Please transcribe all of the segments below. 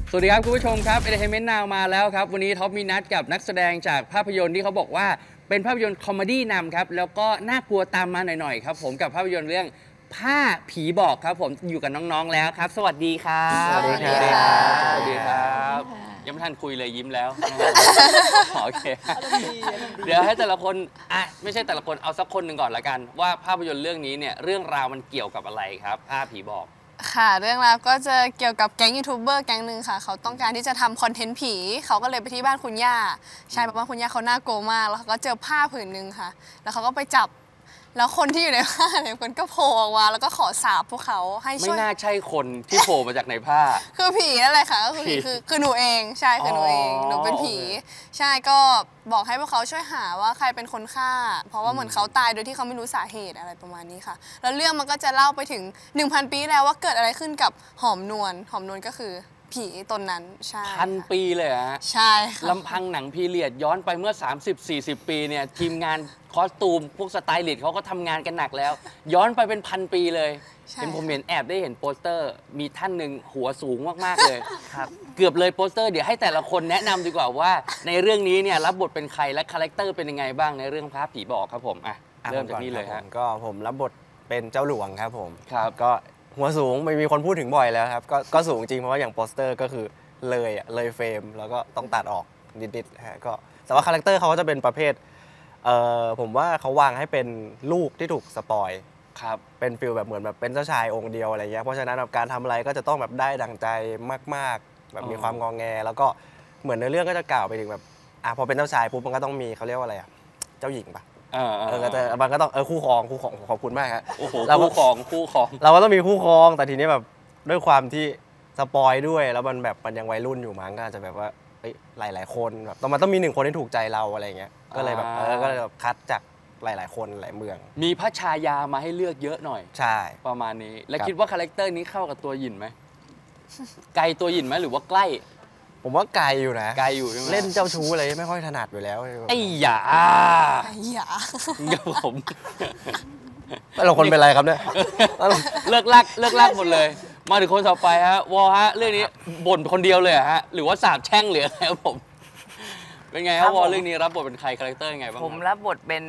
สวัสดีครับคุณผู้ชมครับ Entertainment Now มาแล้วครับวันนี้ท็อปมีนัดกับนักแสดงจากภาพยนตร์ที่เขาบอกว่าเป็นภาพยนตร์คอมเมดี้นำครับแล้วก็น่ากลัวตามมาหน่อยๆครับผมกับภาพยนตร์เรื่องผ้าผีบอกครับผมอยู่กับน้องๆแล้วครับสวัสดีครับสวัสดีครับสวัสดีครับยังไม่ทันคุยเลยยิ้มแล้วโอเคเดี๋ยวให้แต่ละคนไม่ใช่แต่ละคนเอาสักคนหนึ่งก่อนละกันว่าภาพยนตร์เรื่องนี้เนี่ยเรื่องราวมันเกี่ยวกับอะไรครับผ้าผีบอกค่ะเรื่องราวก็จะเกี่ยวกับแก๊งยูทูบเบอร์แก๊งหนึ่งค่ะเขาต้องการที่จะทำคอนเทนต์ผีเขาก็เลยไปที่บ้านคุณย่าใช่เพราะว่าคุณย่าเขาน่ากลัวมากแล้วเขาก็เจอผ้าผืนหนึ่งค่ะแล้วเขาก็ไปจับแล้วคนที่อยู่ในผ้าเนี่ยคนก็โผล่ออกมาแล้วก็ขอสาบพวกเขาให้ช่วยไม่น่าใช่คนที่โผล่มาจากในผ้าคือผีนั่นแหละค่ะก็คือผีคือหนูเองใช่คือหนูเองหนูเป็นผีใช่ก็บอกให้พวกเขาช่วยหาว่าใครเป็นคนฆ่าเพราะว่าเหมือนเขาตายโดยที่เขาไม่รู้สาเหตุอะไรประมาณนี้ค่ะแล้วเรื่องมันก็จะเล่าไปถึง 1,000 ปีแล้วว่าเกิดอะไรขึ้นกับหอมนวลก็คือผีตนนั้นใช่ 1,000 ปีเลยฮะใช่ลำพังหนังพีเรียดย้อนไปเมื่อ 30-40 ปีเนี่ยทีมงานคอสตูมพวกสไตลิสต์เขาก็ทำงานกันหนักแล้วย้อนไปเป็น1,000 ปีเลยผมเห็นแอบได้เห็นโปสเตอร์มีท่านหนึ่งหัวสูงมากๆเลยครับเกือบเลยโปสเตอร์เดี๋ยวให้แต่ละคนแนะนำดีกว่าว่าในเรื่องนี้เนี่ยรับบทเป็นใครและคาแรคเตอร์เป็นยังไงบ้างในเรื่องผ้าผีบอกครับผมเริ่มจากนี้เลยครับก็ผมรับบทเป็นเจ้าหลวงครับผมครับก็หัวสูงไม่มีคนพูดถึงบ่อยแล้วครับก็สูงจริงเพราะว่าอย่างโปสเตอร์ก็คือเลยเฟรมแล้วก็ต้องตัดออกนิดๆฮะก็แต่ว่าคาแรคเตอร์เขาก็จะเป็นประเภทผมว่าเขาวางให้เป็นลูกที่ถูกสปอยครับเป็นฟิลแบบเหมือนแบบเป็นเจ้าชายองค์เดียวอะไรเงี้ยเพราะฉะนั้นแบบการทำอะไรก็จะต้องแบบได้ดั่งใจมากๆแบบมีความงอแงแล้วก็เหมือนในเรื่องก็จะกล่าวไปถึงแบบพอเป็นเจ้าชายปุ๊บมันก็ต้องมีเขาเรียกว่าอะไรเจ้าหญิงปะมันก็ต้องคู่ครองขอบคุณมากครับโอ้โหคู่ครองเราก็ต้องมีคู่ครองแต่ทีนี้แบบด้วยความที่สปอยด้วยแล้วมันแบบมันยังวัยรุ่นอยู่มั้งก็อาจจะแบบว่าหลายคนแบบมันต้องมี1 คนที่ถูกใจเราอะไรเงี้ยก็เลยแบบก็เลยแบบคัดจากหลายคนหลายเมืองมีพระชายามาให้เลือกเยอะหน่อยใช่ประมาณนี้แล้วคิดว่าคาแรคเตอร์นี้เข้ากับตัวหยินไหมไกลตัวหยินไหมหรือว่าใกล้ผมว่าไกลอยู่นะไกลอยู่ใช่ไหมเล่นเจ้าชู้อะไรไม่ค่อยถนัดอยู่แล้วไอ้หยากับผมเราคนเป็นไรครับเนี่ยเลิกลากหมดเลยมาถึงคนต่อไปฮะวอฮะเรื่องนี้บ่นคนเดียวเลยฮะหรือว่าสาบแช่งหรืออะไรครับผมเป็นไงครับวอเรื่องนี้รับบทเป็นใครคาแรคเตอร์ยังไงบ้างผมรับบทเป็น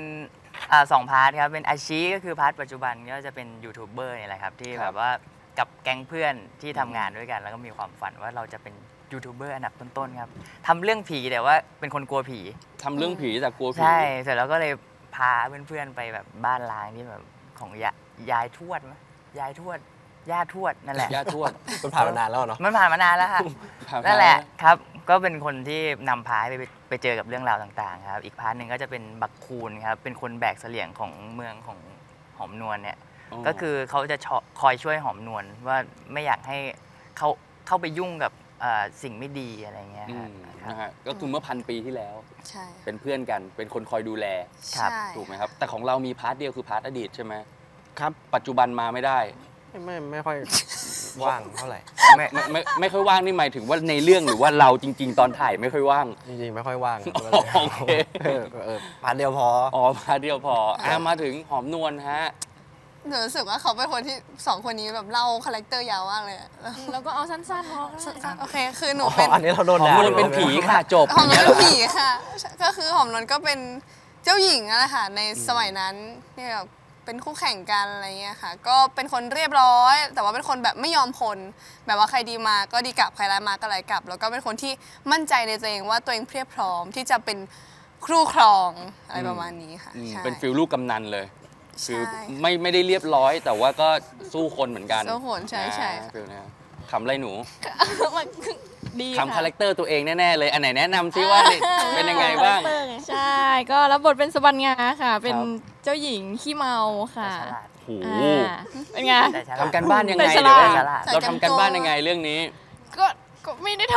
2 พาร์ทครับเป็นอาชีก็คือพาร์ทปัจจุบันก็จะเป็นยูทูบเบอร์นี่แหละครับที่แบบว่ากับแก๊งเพื่อนที่ทำงานด้วยกันแล้วก็มีความฝันว่าเราจะเป็นยูทูบเบอร์อันดับต้นๆครับทำเรื่องผีแต่ว่าเป็นคนกลัวผีทำเรื่องผีแต่กลัวผีใช่เสร็จแล้วก็เลยพาเพื่อนๆไปแบบบ้านล้างที่แบบของยายทวดย่าทวดนั่นแหละย่าทวดมันผ่านมานานแล้วเนาะมันผ่านมานานแล้วค่ะนั่นแหละครับก็เป็นคนที่นำพาไปเจอกับเรื่องราวต่างๆครับอีกพาร์ทหนึ่งก็จะเป็นบักคูนครับเป็นคนแบกเสลี่ยงของเมืองของหอมนวลเนี่ยก็คือเขาจะคอยช่วยหอมนวลว่าไม่อยากให้เข้าไปยุ่งกับสิ่งไม่ดีอะไรเงี้ยนะฮะก็คือเมื่อ1,000 ปีที่แล้วเป็นเพื่อนกันเป็นคนคอยดูแลถูกไหมครับแต่ของเรามีพาร์ทเดียวคือพาร์ทอดีตใช่ไหมครับปัจจุบันมาไม่ได้ไม่ค่อยว่างเท่าไหร่ไม่ค่อยว่างนี่หมายถึงว่าในเรื่องหรือว่าเราจริงๆตอนถ่ายไม่ค่อยว่างจริงๆไม่ค่อยว่างโอเคพาร์ทเดียวพอพาร์ทเดียวพอมาถึงหอมนวลฮะหนูรู้สึกว่าเขาเป็นคนที่2 คนนี้แบบเล่าคาแรคเตอร์ยาวมากเลยแล้วก็เอาสั้นๆพอโอเคคือหนูเป็นอันนี้เราโดนหอมนวลเป็นผีค่ะจบหอมนวลเป็นผีค่ะก็คือหอมนวลก็เป็นเจ้าหญิงนั่นแหละค่ะในสมัยนั้นที่แบบเป็นคู่แข่งกันอะไรเงี้ยค่ะก็เป็นคนเรียบร้อยแต่ว่าเป็นคนแบบไม่ยอมคนแบบว่าใครดีมาก็ดีกลับใครร้ายมาก็ร้ายกลับแล้วก็เป็นคนที่มั่นใจในตัวเองว่าตัวเองเพียบพร้อมที่จะเป็นครูครองอะไรประมาณนี้ค่ะเป็นฟิลลูกกำนันเลยคือไม่ได้เรียบร้อยแต่ว่าก็สู้คนเหมือนกันสู้คนใช่ฟิลนี้ขำอะไรหนูดีขำคาแรคเตอร์ตัวเองแน่ๆเลยอันไหนแนะนำซิว่าเป็นยังไงบ้างใช่ก็รับบทเป็นสบัญญาค่ะเป็นเจ้าหญิงขี้เมาค่ะโอ้โหเป็นไงทำกันบ้านยังไงเราทำกันบ้านยังไงเรื่องนี้ก็ไม่ได้ท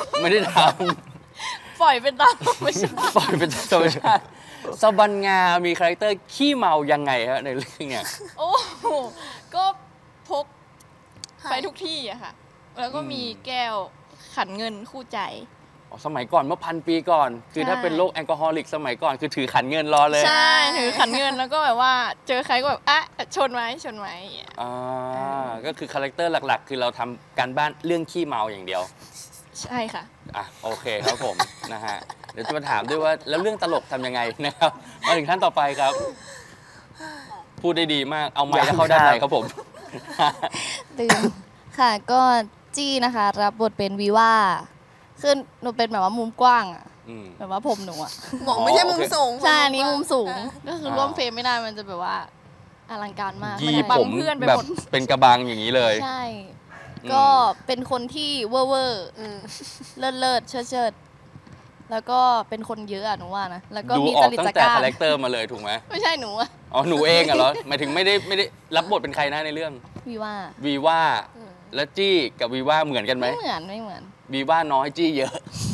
ำปล่อยเป็นตามธรรมชาติปล่อยเป็นธรรมชาติสบัญญามีคาแรคเตอร์ขี้เมายังไงฮะในเรื่องเนี่ยโอ้ก็พกไปทุกที่อะค่ะแล้วก็มีแก้วขันเงินคู่ใจสมัยก่อนเมื่อ1,000 ปีก่อนคือถ้าเป็นโรคแอลกอฮอลิกสมัยก่อนคือถือขันเงินรอเลยใช่ถือขันเงินแล้วก็แบบว่าเจอใครก็แบบชนไว้ก็คือคาแรคเตอร์หลักๆคือเราทำการบ้านเรื่องขี้เมาอย่างเดียวใช่ค่ะอ่ะโอเคครับผม นะฮะเดี๋ยวจะมาถามด้วยว่าแล้วเรื่องตลกทำยังไงนะครับมาถึงท่านต่อไปครับ พูดได้ดีมากเอาไมค์แล้วเข้าด้านในครับผมตื่นค่ะก็จี้นะคะรับบทเป็นวีว่าคือหนูเป็นแบบว่ามุมกว้างอะอืมแบบว่าผมหนูอะบอกไม่ใช่มุมสูงใช่อันนี้มุมสูงอ่ะก็คือร่วมเฟรมไม่ได้มันจะแบบว่าอลังการมากยี่นจะผมเพื่อนไปแบบหมดเป็นกระบังอย่างนี้เลยใช่อืมก็เป็นคนที่เว่อร์อืมเลิศเชิดแล้วก็เป็นคนเยอะอะหนูว่านะแล้วก็ดูมีออจกริตตั้จังกแต่ร้าคาแรคเตอร์มาเลยถูกไหมไม่ใช่หนูอะอ๋อหนูเองเหรอหมายถึงไม่ได้รับบทเป็นใครนะในเรื่องวีว่าวีว่าและจี้กับวีว่าเหมือนกันไหมไม่เหมือนวีว่าน้อยจี้เยอะ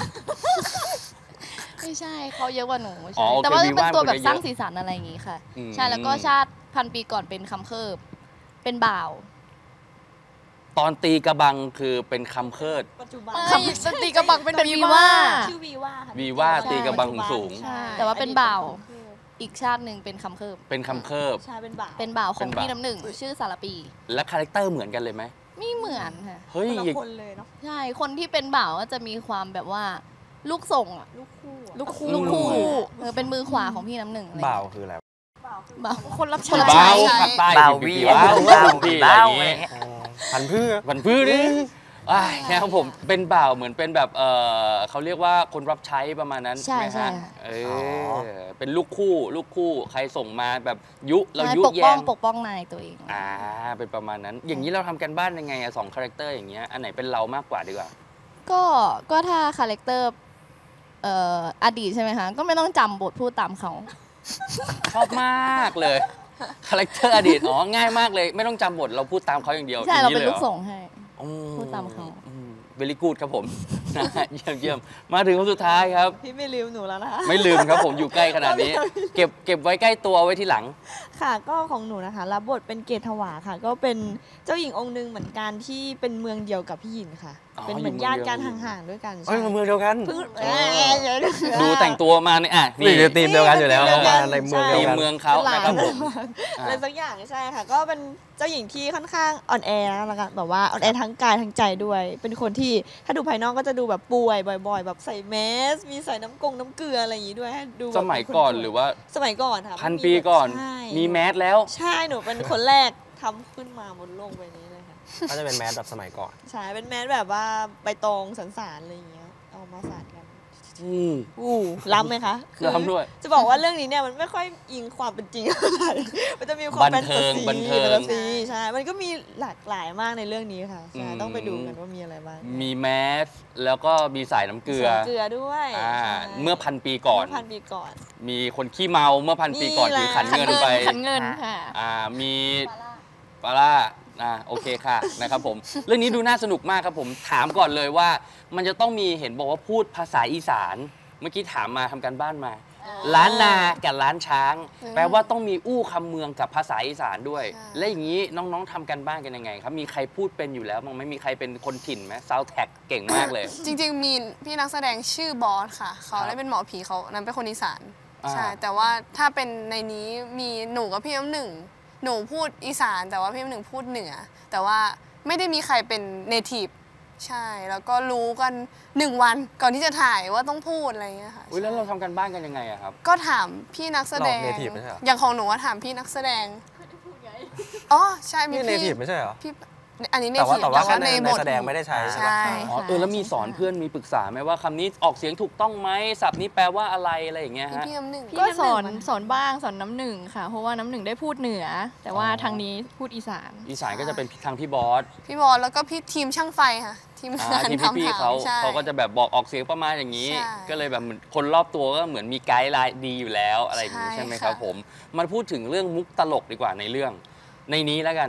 ไม่ใช่เขาเยอะกว่าหนูอ๋อใช่โอเคแต่ว่าวีเป็นว่าตัวแบบคนเยอะสร้างสีสันอะไรอย่างงี้ค่ะอืมใช่แล้วก็ชาติพันปีก่อนเป็นคำเคิบเป็นบ่าวตอนตีกระบังคือเป็นคำเคิดปัจจุบันสติกระบังเป็นเป็นวีวีว่าว่าชื่อวีว่าค่ะวีว่าใช่ตีกระบังสูงใช่แต่ว่าเป็นบ่าวอดีตเป็นของอีกชาติหนึ่งเป็นคำเคิบเป็นคำเคิบใช่เป็นบ่าวเป็นบ่าวขเป็องนบ่าวพี่น้ำหนึ่งชื่อสารปีและคาแรคเตอร์เหมือนกันเลยไหมไม่เหมือนค่ะเฮ้ยคนละอย่างคนเลยเนาะใช่คนที่เป็นบ่าวก็จะมีความแบบว่าลูกส่งอะลูกคู่อะลูกคู่ลูกคู่เป็นมือขวาของพี่น้ำหนึ่งอะไรบ่าวเงี้ยคืออะไรบ่าวคนรับคใช้นละเบาใช่ภาคใต้เบาพี่วี่ว้าวเบาพี่เบาอะไรอย่างอะไรเงี้ยเงี้ยพันธุ์พืชวันพื้นนี่อ้ายนะครับผมเป็นบ่าวเหมือนเป็นแบบเขาเรียกว่าคนรับใช้ประมาณนั้นใช่ไหมใช่ฮะค่ะเป็นลูกคู่ใครส่งมาแบบเราใช่ยุปกแยป้องงปกป้องนายตัวเองเป็นประมาณนั้น อย่างนี้เราทำกันบ้านยังไงอะ2คาแรคเตอร์อย่างเงี้ยอันไหนเป็นเรามากกว่าดีกว่าก็ถ้าคาแรคเตอร์อดีตใช่ไหมคะก็ไม่ต้องจำบทพูดตามเขาชอบมากเลยคาแรคเตอร์อดีตง่ายมากเลย ไม่ต้องจำบทเราพูดตามเขาอย่างเดียวใช่อย่เรางเป็นยหลูอกส่งให้ พูดตามเขาเวลี่กูดครับผม นะฮะเยี่ยมมาถึงคนสุดท้ายครับพี่ไม่ลืมหนูแล้วนะคะไม่ลืมครับผมอยู่ใกล้ขนาดนี้ เก็บไว้ใกล้ตัวไว้ที่หลังค่ะก็ของหนูนะคะรับบทเป็นเกตถวาค่ะ ก็เป็นเจ้าหญิงองค์หนึ่งเหมือนกันที่เป็นเมืองเดียวกับพี่หยินค่ะอ๋อเป็นเหมือนญาติกันอยู่เมืองเดียวห่างๆด้วยกันเอ้ยมาเมืองเดียวกันเพิ่งดูแต่งตัวมาเนี่ยนี่นี่ทีมเดียวกันอยู่แล้วทีมเดียวกันมาในเมืองทีเดียวมกันเมืองเขานะครับผมอะไรสักอย่างใช่ค่ะ ก็เป็นเจ้าหญิงที่ค่อนข้างอ่อนแอแล้วกันแบบว่าอ่อนแอทั้งกายทั้งใจด้วย เป็นคนที่ถ้าดูภายนอกก็จะดูแบบป่วยบ่อยๆ แบบใส่แมสมีใส่น้ำเกลืออะไรอย่างนี้ด้วยให้ดูแบบสมัยก่อนเป็คหรือว่าสมัยก่อนค่ะพันปีก่อนใช่มีแมสแล้วใช่หนูเป็นคนแรกทำขึ้นมาบนโลกใบนี้เลยค่ะก็จะเป็นแมสแบบสมัยก่อนใช่เป็นแมสแบบว่าใบตองสารๆอะไรอย่างเงี้ยเอามาสานกัน ล้ำไหมคะคือล้ำด้วยจะบอกว่าเรื่องนี้เนี่ยมันไม่ค่อยอิงความเป็นจริงเท่าไหร่มันจะมีความบันเทิงแฟบันเทิงแฟนตาซีใช่ มันก็มีหลากหลายมากในเรื่องนี้ค่ะใช่อืมต้องไปดูกันว่ามีอะไรบ้างมีแมสแล้วก็มีสายน้ำเกลือใส่เกลือด้วยอ่าใช่เมื่อพันปีก่อนเมื่อพันปีก่อนมีคนขี้เมาเมื่อพันปีก่อนนี่ถือแหละขันเงินไปขันเงินค่ะมีปลาร่าโอเคค่ะ นะครับผม เรื่องนี้ดูน่าสนุกมากครับผม ถามก่อนเลยว่า มันจะต้องมีเห็นบอกว่าพูดภาษาอีสาน เมื่อกี้ถามมาทำการบ้านมา ล้านนากับล้านช้าง แปลว่าต้องมีอู้คำเมืองกับภาษาอีสานด้วย และอย่างนี้น้องๆทำกันบ้านกันยังไงครับ มีใครพูดเป็นอยู่แล้วมั้งไหม่มีใครเป็นคนถิ่นไหมซาวแท็กเก่งมากเลยจริงๆ มีพี่นักแสดงชื่อบอสค่ะ เขาครับได้เป็นหมอผีเขานั้นเป็นคนอีสานอ่าใช่ แต่ว่าถ้าเป็นในนี้มีหนูกับพี่น้ำหนึ่ง หนูพูดอีสาน แต่ว่าพี่น้ำหนึ่งพูดเหนือ แต่ว่าไม่ได้มีใครเป็นเนทีฟใช่ แล้วก็รู้กัน1 วันก่อนที่จะถ่ายว่าต้องพูดอะไรอย่างเงี้ยค่ะอุ๊ยแล้วเราทำกันบ้านกันยังไงอะครับก็ถามพี่นักแสดงเรา native ไม่ใช่เหรออย่างของหนูอะถามพี่นักแสดงอ๋อใช่มีนี่เนพี่ทีฟไม่ใช่เหรอพี่อันนี้เนแต่ว่าทีฟแต่ว่าแค่ในบทแสดงไม่ได้ใช้ใช่ใช่ปะอ๋อแล้วมีสอนเพื่อนมีปรึกษาไหมว่าคำนี้ออกเสียงถูกต้องไหมศัพท์นี้แปลว่าอะไรอะไรอย่างเงี้ยมีฮะพี่น้ำหนึ่งก็สอนบ้างสอนน้ำหนึ่งค่ะ เพราะว่าน้ำหนึ่งได้พูดเหนือ แต่ว่าอ๋อทางนี้พูดอีสานอีสานก็จะเป็นทางพี่บอสพี่บอลแล้วก็พี่ทีมช่างไฟค่ะ ทีมงานทีมทำพี่ถามๆเขาใช่เขาก็จะแบบบอกออกเสียงประมาณอย่างนี้ใช่ก็เลยแบบเหมือนคนรอบตัวก็เหมือนมีไกด์ไลน์ดีอยู่แล้วอะไรอย่างนี้ใช่ใช่ไหมค่ะครับผมมาพูดถึงเรื่องมุกตลกดีกว่าในเรื่อง ในนี้แล้วกัน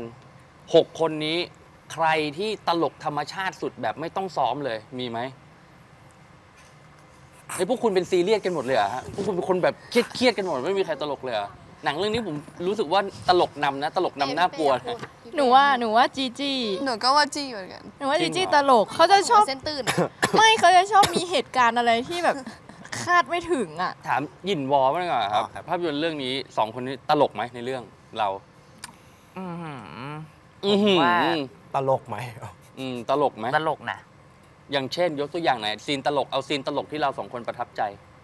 6 คนนี้ใครที่ตลกธรรมชาติสุดแบบไม่ต้องซ้อมเลยมีไหมไอ้พวกคุณเป็นซีเรียสกันหมดเลยเหรอะฮะพวกคุณเป็นคนแบบเครียดๆกันหมดไม่มีใครตลกเลยเหรอหนังเรื่องนี้ผมรู้สึกว่าตลกนำนะตลกนำน่ากลัวนะหนูว่าจีจี้หนูก็ว่าจี้เหมือนกันหนูว่าจริจีงจี้เหรอตลกเขาจะชอบเส้นตื่นไม่เขาจะชอบมีเหตุการณ์อะไรที่แบบคาดไม่ถึงอ่ะถามหยินวอบ้างดีกว่าครับครับภาพยนตร์เรื่องนี้2 คนนี้ตลกไหมในเรื่องเราอื้อหืออือหือว่าตลกไหมตลกไหมตลกนะอย่างเช่น ยกตัวอย่างไหนซีนตลกเอาซีนตลกที่เราสองคนประทับใจ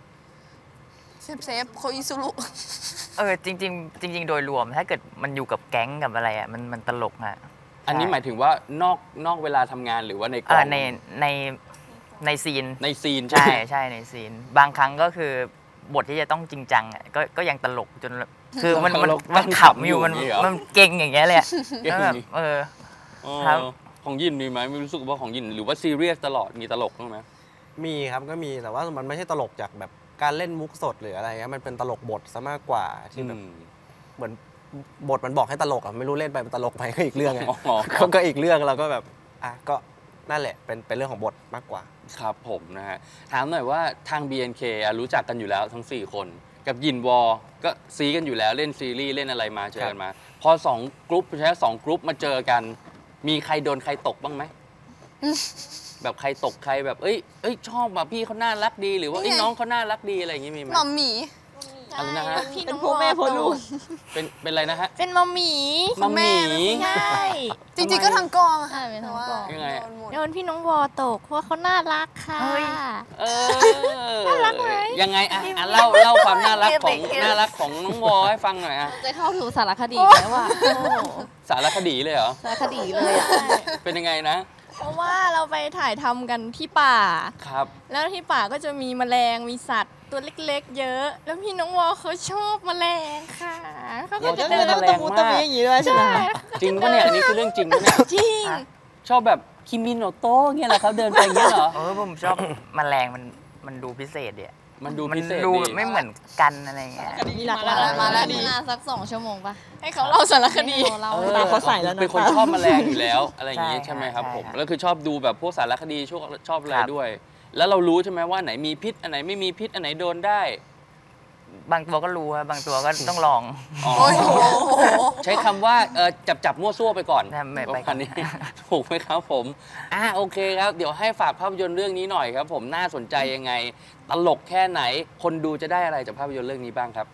เซฟโคอิซุรุจริงๆจริงๆโดยรวมถ้าเกิดมันอยู่กับแก๊งกับอะไรอ่ะมันตลกฮะอันนี้หมายถึงว่านอกเวลาทำงานหรือว่าในกเอองอในซีนในซีนใช่ใช่ในซีน บางครั้งก็คือบทที่จะต้องจริงจังอ่ะก็ยังตลกจนคือมันขำอยู่มันเก่งอย่างเงี้ยเลยอะแล้วแบบครับของยินมีไหมไม่รู้สึกว่าของยินหรือว่าซีเรียสตลอดมีตลกบ้างไหมมีครับก็มีแต่ว่ามันไม่ใช่ตลกจากแบบการเล่นมุกสดหรืออะไรเงี้ยมันเป็นตลกบทซะมากกว่าที่แบบเหมือนบทมันบอกให้ตลกอ่ะไม่รู้เล่นไปมันตลกไปก็อีกเรื่องไงก็อีกเรื่องเราก็แบบก็นั่นแหละเป็นเรื่องของบทมากกว่าครับผมนะฮะถามหน่อยว่าทาง BNK รู้จักกันอยู่แล้วทั้ง 4 คนกับยินวอก็ซีกันอยู่แล้วเล่นซีรีส์เล่นอะไรมาเจอกันมา พอ2 กรุ๊ปใช่ไหม2 กรุ๊ปมาเจอกัน มีใครโดนใครตกบ้างไหม แบบใครตกใครแบบเอ้ยชอบแบบพี่เขาน่ารักดีหรือว่าน้องเขาน่ารักดีอะไรอย่างงี้มีไหมหม่อมหมีอะไรนะฮะเป็นพ่อแม่พ่อลูกเป็นอะไรนะฮะเป็นมัมหมีมัมหมีใช่จริงๆก็ทั้งกองอะค่ะใช่เป็นทั้งกองแต่ว่ายังไงโดนหมดโดนพี่น้องวอตกเพราะว่าเขาน่ารักค่ะน่ารักไหมยังไงเล่าความน่ารักของน้องวอให้ฟังหน่อยจะเข้าสู่สารคดีแล้วอ่ะโอ้โหสารคดีเลยเหรอสารคดีเลยอ่ะเป็นยังไงนะเพราะว่าเราไปถ่ายทำกันที่ป่าครับแล้วที่ป่าก็จะมีแมลงมีสัตว์ตัวเล็กๆ เยอะ แล้วพี่น้องวอเขาชอบแมลงค่ะเขาก็วอจะชอบเดินต้องตะมูตะมีอย่างนี้ด้วยใช่ไหมคะจริงปะเนี่ยอันนี้คือเรื่องจริงปะเนี่ยจริงชอบแบบคิมิโนโตะเงี้ยเหรอครับเดินไปอย่างเงี้ยเหรอผมชอบแมลงมันดูพิเศษดิมันดูมันพิเศษดูดีไม่เหมือนกันอะไรเงี้ยมีหลากหลายมาแล้วเวลาสัก2 ชั่วโมงปะให้เขาเล่าสารคดีเราตาเขาใส่แล้วนะเป็นคนชอบแมลงอยู่แล้วอะไรอย่างงี้ใช่ใช่ไหมครับใช่ผมครับแล้วคือชอบดูแบบพวกสารคดีชอบอะไรครับด้วย แล้วเรารู้ใช่ไหมว่าไหนมีพิษอันไหนไม่มีพิษอันไหนโดนได้บางตัวก็รู้ครับบางตัวก็ต้องลองอ๋อโอ้ยโหใช้คำว่าจับมั่วซั่วไปก่อนไม่ไปประมาณนี้ ถูกไหมครับผมโอเคครับ เดี๋ยวให้ฝากภาพยนตร์เรื่องนี้หน่อยครับ ผมน่าสนใจยังไง ตลกแค่ไหน คนดูจะได้อะไรจากภาพยนตร์เรื่องนี้บ้างครับ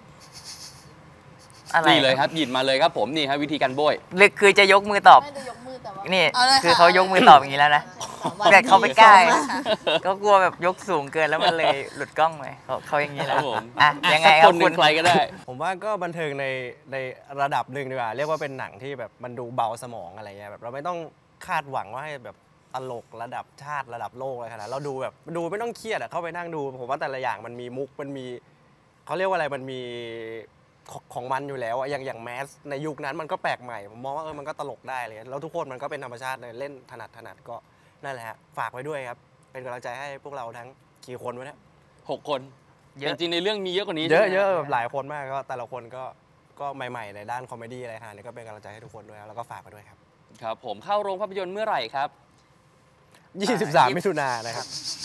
อะไรนี่เลยครับหยิบมาเลยครับผมนี่ครับวิธีการโบยหรือคือจะยกมือตอบไม่ได้ยกมือแต่ว่านี่เอาเลยคือค่ะเขายกมือตอบอย่างนี้แล้วนะแต่เขาไม่กล้าก็กลัวแบบยกสูงเกินแล้วมันเลยหลุดกล้องไปเขาอย่างนี้คแล้รัวบผมยังไงสักคครับ นหนึ่คุงณใครก็ได้ผมว่าก็บันเทิงในระดับหนึ่งดีกว่าเรียกว่าเป็นหนังที่แบบมันดูเบาสมองอะไรเงี้ยแบบเราไม่ต้องคาดหวังว่าให้แบบตลกระดับชาติระดับโลกอะไรขนาดนั้นเราดูแบบดูไม่ต้องเครียดเข้าไปนั่งดูผมว่าแต่ละอย่างมันมีมุกมันมีเขาเรียกว่าอะไรมันมีของมันอยู่แล้วอย่างแมสในยุคนั้นมันก็แปลกใหม่ผมมองว่ามันก็ตลกได้เลยแล้วทุกคนมันก็เป็นธรรมชาติเลยเล่นถนัดก็นั่นแหละฮะฝากไว้ด้วยครับเป็นกำลังใจให้พวกเราทั้งกี่คนวะเนี่ย 6 คนเยอะจริงๆในเรื่องมีเยอะกว่านี้เยอะใช่ไหมเยอะแบบหลายคนมากก็แต่ละคนก็ใหม่ๆในด้านคอมเมดี้อะไรฮะนี่ก็เป็นกำลังใจให้ทุกคนด้วยครับแล้วก็ฝากไปด้วยครับครับผมเข้าโรงภาพยนตร์เมื่อไหร่ครับ 23 มิถุนายนนะครับ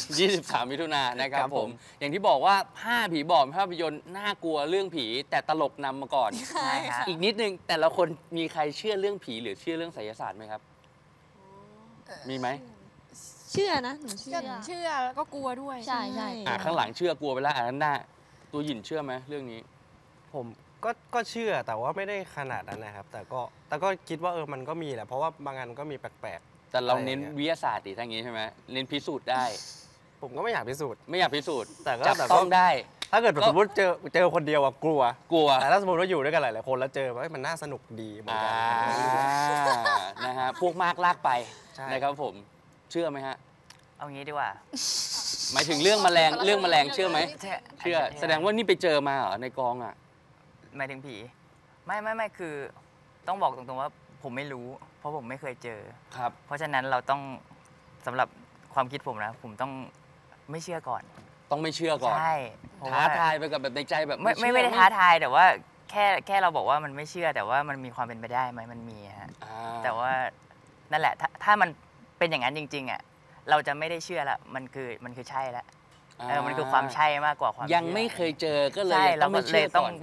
23 มิถุนายนนะครับครับผผม มอย่างที่บอกว่าผ้าผีบอกภาพยนตร์น่ากลัวเรื่องผี แต่ตลกนำมาก่อนใช่ฮะอีกนิดนึงแต่ละคนมีใครเชื่อเรื่องผีหรือเชื่อเรื่องไสยศาสตร์ไหมครับ มีไหมเชื่อนะหนูเชื่อเชื่อแล้วก็กลัวด้วยใช่ใช่ข้างหลังเชื่อกลัวไปแล้วนั้นหน้าตัวหยินเชื่อไหมเรื่องนี้ผมก็เชื่อแต่ว่าไม่ได้ขนาดนั้นนะครับ แต่ก็คิดว่ามันก็มีแหละเพราะว่าบางอันก็มีแปลกแต่เราอะไรอย่างเน้เงี้นยวิทยาศาสตร์ดิทั้งนี้ใช่ไหมเน้นพิสูจน์ได้ๆผมก็ไม่อยากพิสูจน์ไม่อยากพิสูจน์แต่ก็จับต้องได้ถ้าเกิดสมมติเจอคนเดียวกลัวกลัวแต่ถ้าสมมติว่าอยู่ด้วยกันหลายๆคนแล้วเจอมันน่าสนุกดีเหมือนกันนะฮะพวกมากลากไปใช่นะครับผมเชื่อไหมฮะเอางี้ดีกว่าหมายถึงเรื่องแมลงเชื่อไหม เชื่อ แสดงว่านี่ไปเจอมาเหรอในกองอ่ะหมายถึงผีไม่คือต้องบอกตรงๆว่าผมไม่รู้ เพราะผมไม่เคยเจอครับเพราะฉะนั้นเราต้องสำหรับความคิดผมนะผมต้องไม่เชื่อก่อนต้องไม่เชื่อก่อนใช่เพระท้าว่าทายไปกับแบบในใจแบบไม่เชื่อได้ท้าทายแต่ว่าแค่เราบอกว่ามันไม่เชื่อแต่ว่ามันมีความเป็นไปได้ไหมมันมีฮะอ่าแต่ว่านั่นแหละถ้ามันเป็นอย่างนั้นจริงๆอ่ะเราจะไม่ได้เชื่อละมันคือใช่ละมันคือความใช่มากกว่าความยังชื่อไม่เคยเจอก็เลยใช่ต้เราองก็ไม่เลเชื่ยอต้อก่งอน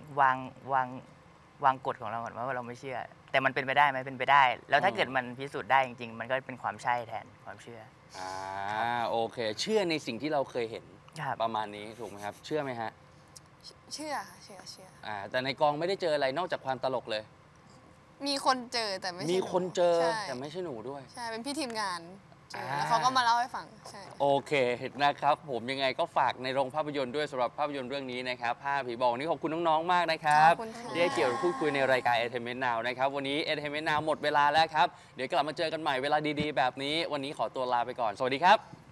วางกฎของเราก่อนว่าเราไม่เชื่อ แต่มันเป็นไปได้ไหมเป็นไปได้ แล้วถ้าเกิดมันพิสูจน์ได้จริงๆ มันก็เป็นความใช่แทนความเชื่อโอเค เชื่อในสิ่งที่เราเคยเห็นครับประมาณนี้ถูกไหมครับ เชื่อไหมฮะเชื่อค่ะเชื่อแต่ในกองไม่ได้เจออะไรนอกจากความตลกเลยมีคนเจอแต่ไม่ใช่มีคนเจอใช่แต่ไม่ใช่หนูด้วยใช่เป็นพี่ทีมงานใช่แล้วเขาก็มาเล่าให้ฟังใช่โอเคนะครับผมยังไงก็ฝากในโรงภาพยนตร์ด้วยสำหรับภาพยนตร์เรื่องนี้นะครับผ้าผีบอกนี่ขอบคุณน้องๆมากนะครับขอบคุณค่ะที่ให้เกี่ยวกับพูดคุยในรายการ Entertainment Now นะครับวันนี้ Entertainment Now หมดเวลาแล้วครับเดี๋ยวกลับมาเจอกันใหม่เวลาดีๆ แบบนี้วันนี้ขอตัวลาไปก่อนสวัสดีครับ